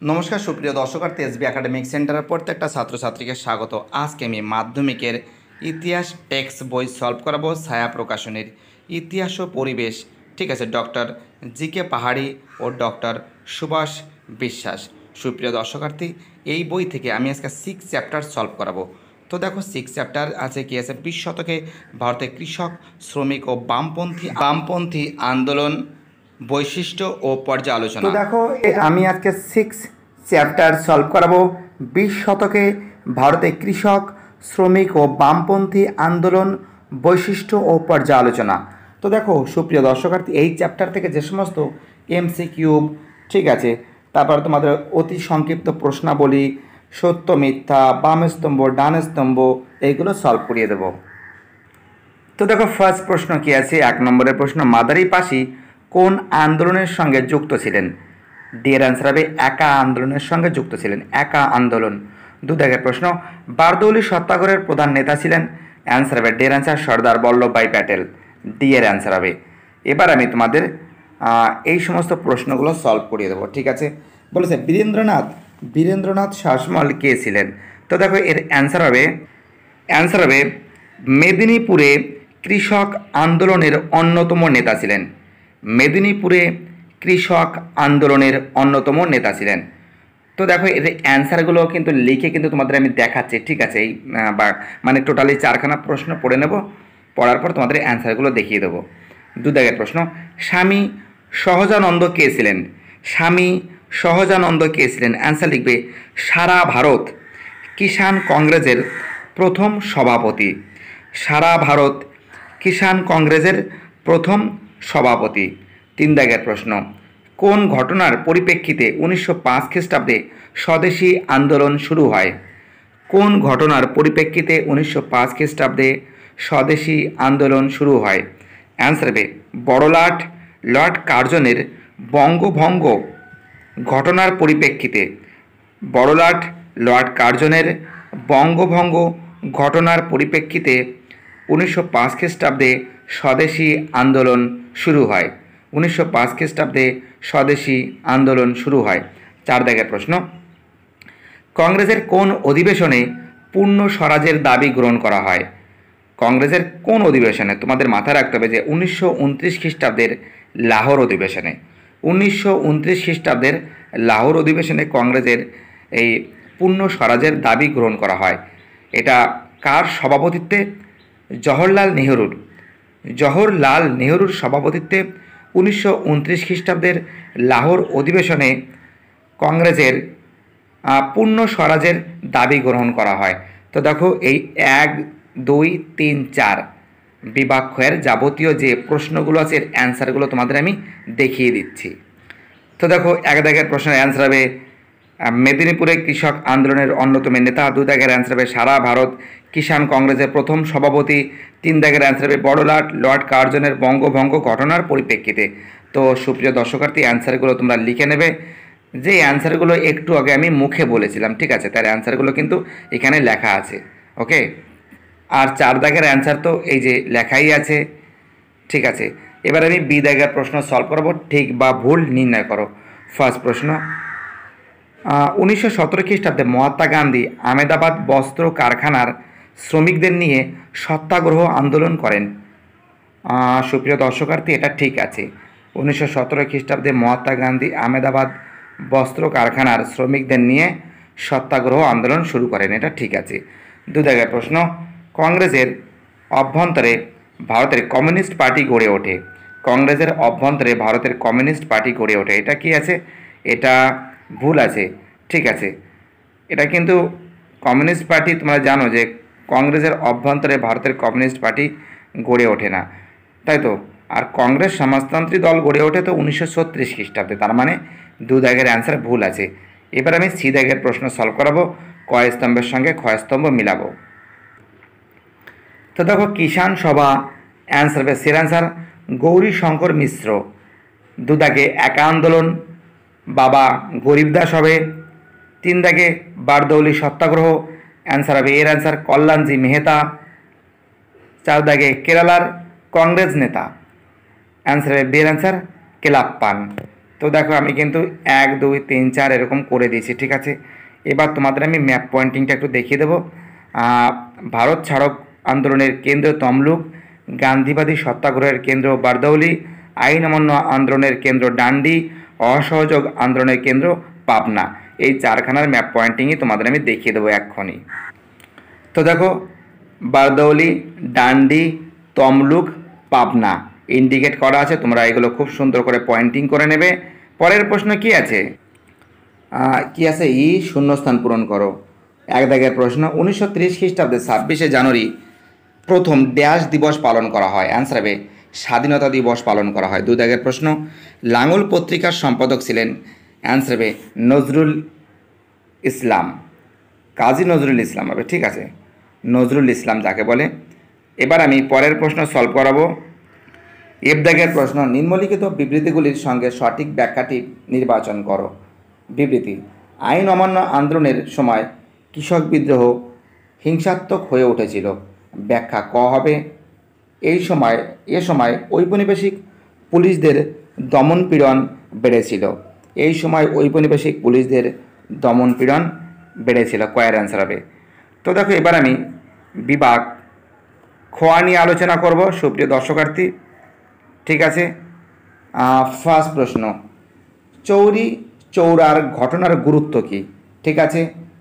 নমস্কার সুপ্রিয় দর্শকার্থী SB academic সেন্টারের প্রত্যেকটা ছাত্রছাত্রীকে স্বাগত। আজকে আমি মাধ্যমিকের ইতিহাস টেক্সট বই সলভ করাবো ছায়া প্রকাশনের ইতিহাস ও পরিবেশ। ঠিক আছে, ডক্টর জি.কে. পাহাড়ি ও ডক্টর সুভাষ বিশ্বাস। সুপ্রিয় দর্শকার্থী, এই বই থেকে আমি আজকে 6 চ্যাপ্টার সলভ করাবো। তো দেখো 6 চ্যাপ্টার আছে কি আছে 20 শতকে ভারতের কৃষক, শ্রমিক ও বামপন্থী আন্দোলন, বৈশিষ্ট্য ও পর্যালোচনা। তো দেখো আমি আজকে 6 চ্যাপ্টার সলভ করাবো 20 শতকে ভারতে কৃষক, শ্রমিক ও বামপন্থী আন্দোলন, বৈশিষ্ট্য ও পর্যালোচনা। তো দেখো সুপ্রিয় দর্শকার্থী, এই চ্যাপ্টার থেকে যে সমস্ত MCQ, ঠিক আছে, তারপর তোমাদের অতি সংক্ষিপ্ত প্রশ্নাবলী, সত্য মিথ্যা, বাম স্তম্ভ ডান স্তম্ভ, এইগুলো সলভ করিয়ে দেব। তো দেখো ফার্স্ট প্রশ্ন কি আছে, 1 নম্বরের প্রশ্ন, মাদারি-পাশি কোন আন্দোলনের সঙ্গে যুক্ত ছিলেন? ডি এর অ্যান্সার হবে একা আন্দোলনের সঙ্গে যুক্ত ছিলেন, একা আন্দোলন। 2 দাগের প্রশ্ন, বারদৌলি সত্যাগ্রহের প্রধান নেতা ছিলেন? অ্যান্সার হবে ডি এর অ্যান্সার সর্দার বল্লভভাই প্যাটেল, ডি এর অ্যান্সার হবে। এবার আমি তোমাদের এই সমস্ত প্রশ্নগুলো সলভ করিয়ে দেবো। ঠিক আছে, বলেছে বীরেন্দ্রনাথ শাসমল কে ছিলেন? তো দেখো এর অ্যান্সার হবে মেদিনীপুরে কৃষক আন্দোলনের অন্যতম নেতা ছিলেন। মেদিনীপুরে কৃষক আন্দোলনের অন্যতম নেতা ছিলেন। তো দেখো এর অ্যান্সারগুলো কিন্তু লিখে কিন্তু তোমাদের আমি দেখাচ্ছি। ঠিক আছে, এই মানে টোটালি 4খানা প্রশ্ন পড়ে নেব, পড়ার পর তোমাদের অ্যান্সারগুলো দেখিয়ে দেবো। 2 দাগের প্রশ্ন, স্বামী সহজানন্দ কে ছিলেন? স্বামী সহজানন্দ কে ছিলেন? অ্যান্সার লিখবে সারা ভারত কিষাণ কংগ্রেসের প্রথম সভাপতি। সারা ভারত কিষাণ কংগ্রেসের প্রথম সভাপতি। 3 দাগের প্রশ্ন, কোন ঘটনার পরিপ্রেক্ষিতে 1905 খ্রিস্টাব্দে স্বদেশী আন্দোলন শুরু হয়? কোন ঘটনার পরিপ্রেক্ষিতে 1905 খ্রিস্টাব্দে স্বদেশী আন্দোলন শুরু হয়? অ্যান্সার হবে বড়লাট লর্ড কার্জনের বঙ্গভঙ্গ ঘটনার পরিপ্রেক্ষিতে। বড়লাট লর্ড কার্জনের বঙ্গভঙ্গ ঘটনার পরিপ্রেক্ষিতে 1905 খ্রিস্টাব্দে স্বদেশী আন্দোলন শুরু হয়। 1905 খ্রিস্টাব্দে স্বদেশী আন্দোলন শুরু হয়। 4 দাগের প্রশ্ন, কংগ্রেসের কোন অধিবেশনে পূর্ণ স্বরাজের দাবি গ্রহণ করা হয়? কংগ্রেসের কোন অধিবেশনে? তোমাদের মাথায় রাখতে হবে যে 1929 খ্রিস্টাব্দের লাহোর অধিবেশনে। 1929 খ্রিস্টাব্দের লাহোর অধিবেশনে কংগ্রেসের এই পূর্ণ স্বরাজের দাবি গ্রহণ করা হয়। এটা কার সভাপতিত্বে? জওহরলাল নেহরুর সভাপতিত্বে 1929 খ্রিস্টাব্দের লাহোর অধিবেশনে কংগ্রেসের পূর্ণ স্বরাজের দাবি গ্রহণ করা হয়। তো দেখো এই 1, 2, 3, 4 বিভাগের যাবতীয় যে প্রশ্নগুলো আছে এর অ্যান্সারগুলো তোমাদের আমি দেখিয়ে দিচ্ছি। তো দেখো 1 দাগের প্রশ্নের অ্যান্সার হবে মেদিনীপুরে কৃষক আন্দোলনের অন্যতম নেতা। 2 দাগের অ্যান্সার হবে সারা ভারত কিষাণ কংগ্রেসের প্রথম সভাপতি। 3 দাগের অ্যান্সার হবে বড়লাট লর্ড কার্জনের বঙ্গভঙ্গ ঘটনার পরিপ্রেক্ষিতে। তো সুপ্রিয় দর্শকার্থী, অ্যান্সারগুলো তোমরা লিখে নেবে। যে অ্যান্সারগুলো একটু আগে আমি মুখে বলেছিলাম, ঠিক আছে, তার অ্যান্সারগুলো কিন্তু এখানে লেখা আছে। ওকে, আর 4 দাগের অ্যান্সার তো এই যে লেখাই আছে। ঠিক আছে, এবার আমি বি দাগের প্রশ্ন সলভ করবো, ঠিক বা ভুল নির্ণয় করো। ফার্স্ট প্রশ্ন, 1917 খ্রিস্টাব্দে মহাত্মা গান্ধী আহমেদাবাদ বস্ত্র কারখানার শ্রমিকদের নিয়ে সত্যাগ্রহ আন্দোলন করেন। সুপ্রিয় দর্শকার্থী, এটা ঠিক আছে। 1917 খ্রিস্টাব্দে মহাত্মা গান্ধী আহমেদাবাদ বস্ত্র কারখানার শ্রমিকদের নিয়ে সত্যাগ্রহ আন্দোলন শুরু করেন, এটা ঠিক আছে। 2 দাগের প্রশ্ন, কংগ্রেসের অভ্যন্তরে ভারতের কমিউনিস্ট পার্টি গড়ে ওঠে। কংগ্রেসের অভ্যন্তরে ভারতের কমিউনিস্ট পার্টি গড়ে ওঠে, এটা কি আছে? এটা ভুল আছে। ঠিক আছে, এটা কিন্তু কমিউনিস্ট পার্টি, তোমরা জানো যে কংগ্রেসের অভ্যন্তরে ভারতের কমিউনিস্ট পার্টি গড়ে ওঠে না, তাই তো। আর কংগ্রেস সমাজতান্ত্রিক দল গড়ে ওঠে তো 1936 খ্রিস্টাব্দে, তার মানে 2 দাগের অ্যান্সার ভুল আছে। এবার আমি সি দাগের প্রশ্ন সলভ করাবো, ক স্তম্ভের সঙ্গে খ স্তম্ভ মিলাবো। তো দেখো কিষাণ সভা, অ্যান্সার হবে সির অ্যান্সার গৌরী শঙ্কর মিশ্র। 2 দাগে একা আন্দোলন, বাবা গরিবদাস হবে। 3 দাগে বারদৌলি সত্যাগ্রহ, অ্যান্সার হবে এর অ্যান্সার কল্যাণজি মেহতা। 4 দাগে কেরালার কংগ্রেস নেতা, অ্যান্সার হবে বি এর অ্যান্সার কেলাপ্পান। তো তো দেখো আমি কিন্তু 1 2 3 4 এরকম করে দিয়েছি, ঠিক আছে। এবার তোমাদের আমি ম্যাপ পয়েন্টিংটা একটু দেখিয়ে দেবো। ভারত ছাড়ক আন্দোলনের কেন্দ্র তমলুক, গান্ধীবাদী সত্যাগ্রহের কেন্দ্র বারদৌলি, আইন অমান্য আন্দোলনের কেন্দ্র ডান্ডি, অসহযোগ আন্দোলনের কেন্দ্র পাবনা। এই 4খানার ম্যাপ পয়েন্টিংই তোমাদের আমি দেখিয়ে দেবো এক্ষুনি। তো দেখো বারদৌলি, ডান্ডি, তমলুক, পাবনা ইন্ডিকেট করা আছে, তোমরা এগুলো খুব সুন্দর করে পয়েন্টিং করে নেবে। পরের প্রশ্ন কি আছে? কি আছে? শূন্যস্থান পূরণ করো। 1 দাগের প্রশ্ন, 1930 খ্রিস্টাব্দে 26শে জানুয়ারি প্রথম ড্যাশ দিবস পালন করা হয়। অ্যান্সার হবে স্বাধীনতা দিবস পালন করা হয়। 2 দাগের প্রশ্ন, লাঙল পত্রিকার সম্পাদক ছিলেন। অ্যান্সার হবে নজরুল ইসলাম, কাজী নজরুল ইসলাম হবে, ঠিক আছে, নজরুল ইসলাম যাকে বলে। এবার আমি পরের প্রশ্ন সলভ করাবো। এফ দাগের প্রশ্ন, নিম্নলিখিত বিবৃতিগুলির সঙ্গে সঠিক ব্যাখ্যাটি নির্বাচন করো। বিবৃতি: আইন অমান্য আন্দোলনের সময় কৃষক বিদ্রোহ হিংসাত্মক হয়ে উঠেছিল। ব্যাখ্যা ক হবে। এ সময় ঔপনিবেশিক পুলিশদের দমনপীড়ন বেড়েছিল। এই সময় ঔপনিবেশিক পুলিশদের দমনপীড়ন বেড়েছিল, কয়ের অ্যান্সার হবে। তো দেখো এবার আমি বিভাগ খোয়া নিয়ে আলোচনা করব সুপ্রিয় দর্শকার্থী, ঠিক আছে। ফার্স্ট প্রশ্ন, চৌরি চৌরার ঘটনার গুরুত্ব কী? ঠিক আছে।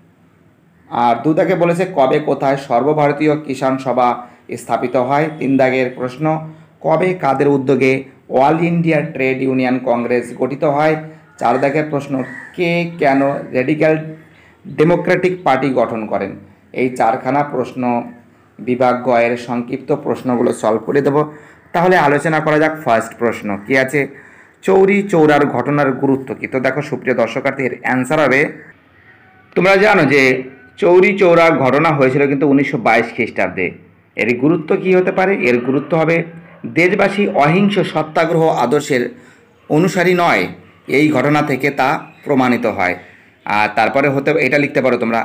আর 2 দাগে বলেছে কবে কোথায় সর্বভারতীয় কিষাণ সভা স্থাপিত হয়। 3 দাগের প্রশ্ন, কবে কাদের উদ্যোগে All India Trade Union Congress গঠিত হয়। 4 দাগের প্রশ্ন, কে কেন রেডিক্যাল ডেমোক্রেটিক পার্টি গঠন করেন। এই 4খানা প্রশ্ন বিভাগ গ এর সংক্ষিপ্ত প্রশ্নগুলো সলভ করে দেবো। তাহলে আলোচনা করা যাক। ফার্স্ট প্রশ্ন কি আছে? চৌরি চৌরার ঘটনার গুরুত্ব কী? তো দেখো সুপ্রিয় দর্শকার্থীর অ্যান্সার হবে, তোমরা জানো যে চৌরি চৌরা ঘটনা হয়েছিল কিন্তু 1922 খ্রিস্টাব্দে। এর গুরুত্ব কি হতে পারে? এর গুরুত্ব হবে দেশবাসী অহিংস সত্যাগ্রহ আদর্শের অনুসারী নয়, এই ঘটনা থেকে তা প্রমাণিত হয়। আর তারপরে এটা লিখতে পারো তোমরা,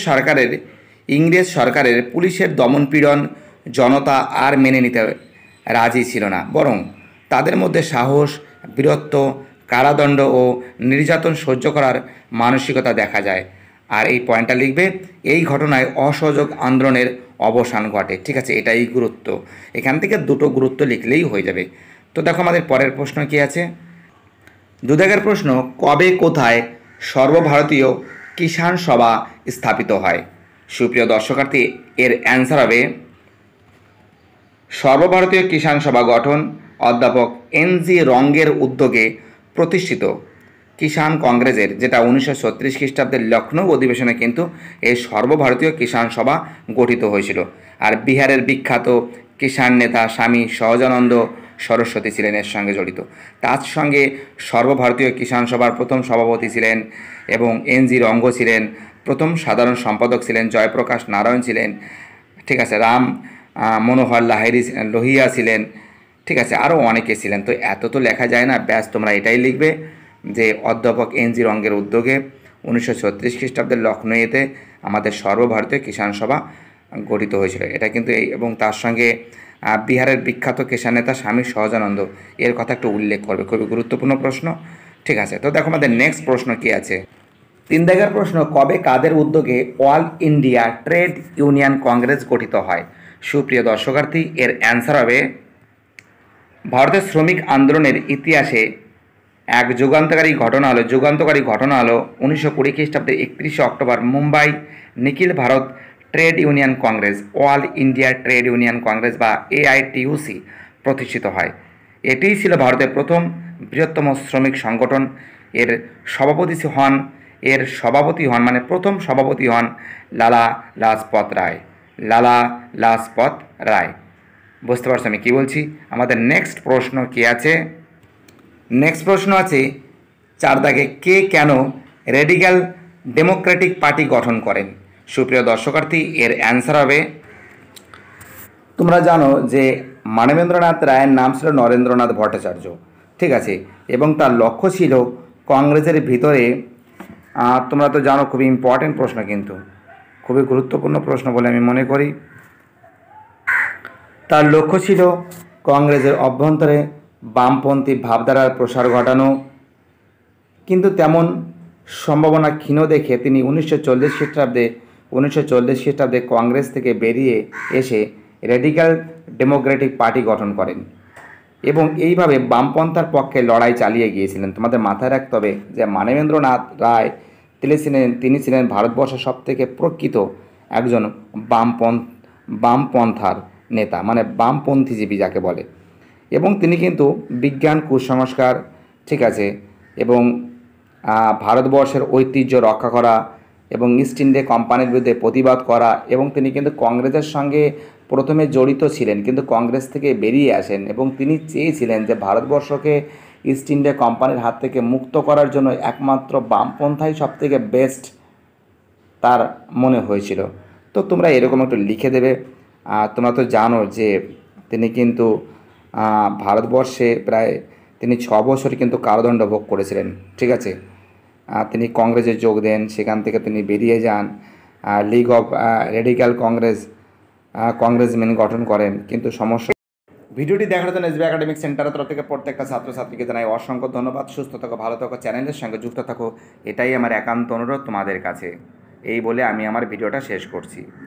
ইংরেজ সরকারের পুলিশের দমনপীড়ন জনতা আর মেনে নিতে রাজি ছিল না, বরং তাদের মধ্যে সাহস, বীরত্ব, কারাদণ্ড ও নির্যাতন সহ্য করার মানসিকতা দেখা যায়। আর এই পয়েন্টটা লিখবে, এই ঘটনায় অসহযোগ আন্দোলনের অবসান ঘটে, ঠিক আছে, এটাই গুরুত্ব। এখান থেকে 2টো গুরুত্ব লিখলেই হয়ে যাবে। তো দেখো আমাদের পরের প্রশ্ন কি আছে? 2 দাগের প্রশ্ন, কবে কোথায় সর্বভারতীয় কিষাণ সভা স্থাপিত হয়। সুপ্রিয় দর্শকার্থী এর অ্যান্সার হবে সর্বভারতীয় কিষাণ সভা গঠন অধ্যাপক NG রঙ্গের উদ্যোগে প্রতিষ্ঠিত কিষাণ কংগ্রেসের, যেটা 1936 খ্রিস্টাব্দের লখনৌ অধিবেশনে কিন্তু এই সর্বভারতীয় কিষাণ সভা গঠিত হয়েছিল। আর বিহারের বিখ্যাত কিষাণ নেতা স্বামী সহজানন্দ সরস্বতী ছিলেন এর সঙ্গে জড়িত। তার সঙ্গে সর্বভারতীয় কিষাণ সভার প্রথম সভাপতি ছিলেন এবং NG রঙ্গ ছিলেন, প্রথম সাধারণ সম্পাদক ছিলেন জয়প্রকাশ নারায়ণ ছিলেন, ঠিক আছে, রাম মনোহর লোহিয়া ছিলেন, ঠিক আছে, আরও অনেকে ছিলেন। তো এত তো লেখা যায় না, ব্যাস তোমরা এটাই লিখবে যে অধ্যাপক NG রঙ্গের উদ্যোগে 1936 খ্রিস্টাব্দের লখনৌতে আমাদের সর্বভারতীয় কিষাণ সভা গঠিত হয়েছিল। এটা কিন্তু এবং তার সঙ্গে বিহারের বিখ্যাত কিষাণ নেতা স্বামী সহজানন্দ এর কথা একটু উল্লেখ করবে, খুবই গুরুত্বপূর্ণ প্রশ্ন, ঠিক আছে। তো দেখো আমাদের নেক্সট প্রশ্ন কি আছে? 3 দাগের প্রশ্ন, কবে কাদের উদ্যোগে All India Trade Union Congress গঠিত হয়। সুপ্রিয় দর্শকার্থী এর অ্যান্সার হবে ভারতের শ্রমিক আন্দোলনের ইতিহাসে এক যুগান্তকারী ঘটনা হলো 1920 খ্রিস্টাব্দে 31শে অক্টোবর Mumbai Nikhil Bharat Trade Union Congress, All India Trade Union Congress বা AITUC প্রতিষ্ঠিত হয়। এটিই ছিল ভারতের প্রথম বৃহত্তম শ্রমিক সংগঠন। এর সভাপতি হন মানে প্রথম সভাপতি হন লালা লাজপত রায়। বুঝতে পারছো আমি কী বলছি? আমাদের নেক্সট প্রশ্ন কি আছে? নেক্সট প্রশ্ন আছে 4 দাগে, কে কেন রেডিক্যাল ডেমোক্রেটিক পার্টি গঠন করেন। সুপ্রিয় দর্শকার্থী এর অ্যান্সার হবে, তোমরা জানো যে মানবেন্দ্রনাথ রায়ের নাম ছিল নরেন্দ্রনাথ ভট্টাচার্য, ঠিক আছে, এবং তার লক্ষ্য ছিল কংগ্রেসের ভিতরে, তোমরা তো জানো খুবই ইম্পর্টেন্ট প্রশ্ন, কিন্তু খুবই গুরুত্বপূর্ণ প্রশ্ন বলে আমি মনে করি। তার লক্ষ্য ছিল কংগ্রেসের অভ্যন্তরে বামপন্থী ভাবধারার প্রসার ঘটানো, কিন্তু তেমন সম্ভাবনা ক্ষীণ দেখে তিনি 1940 খ্রিস্টাব্দে কংগ্রেস থেকে বেরিয়ে এসে রেডিক্যাল ডেমোক্রেটিক পার্টি গঠন করেন এবং এইভাবে বামপন্থার পক্ষে লড়াই চালিয়ে গিয়েছিলেন। তোমাদের মাথায় রাখতে হবে যে মানবেন্দ্রনাথ রায় তিনি ছিলেন ভারতবর্ষের সবথেকে প্রকৃত একজন বামপন্থার নেতা, মানে বামপন্থীজীবী যাকে বলে। এবং তিনি কিন্তু বিজ্ঞান, কুসংস্কার, ঠিক আছে, এবং ভারতবর্ষের ঐতিহ্য রক্ষা করা এবং ইস্ট ইন্ডিয়া কোম্পানির বিরুদ্ধে প্রতিবাদ করা, এবং তিনি কিন্তু কংগ্রেসের সঙ্গে প্রথমে জড়িত ছিলেন কিন্তু কংগ্রেস থেকে বেরিয়ে আসেন এবং তিনি চেয়েছিলেন যে ভারতবর্ষকে ইস্ট ইন্ডিয়া কোম্পানির হাত থেকে মুক্ত করার জন্য একমাত্র বামপন্থাই সবথেকে বেস্ট তার মনে হয়েছিল। তো তোমরা এরকম একটু লিখে দেবে। তোমরা তো জানো যে তিনি কিন্তু ভারতবর্ষে প্রায় 6 বছর কিন্তু কারাদণ্ড ভোগ করেছিলেন, ঠিক আছে। তিনি কংগ্রেসে যোগ দেন, সেখান থেকে তিনি বেরিয়ে যান, লিগ অফ রেডিক্যাল কংগ্রেসম্যান গঠন করেন। কিন্তু সমস্যা, ভিডিওটি দেখার জন্য এসবি একাডেমিক সেন্টারের তরফ থেকে প্রত্যেকটা ছাত্রছাত্রীকে জানাই অসংখ্য ধন্যবাদ। সুস্থ থাকো, ভালো থাকো, চ্যানেলের সঙ্গে যুক্ত থাকো, এটাই আমার একান্ত অনুরোধ তোমাদের কাছে। এই বলে আমি আমার ভিডিওটা শেষ করছি।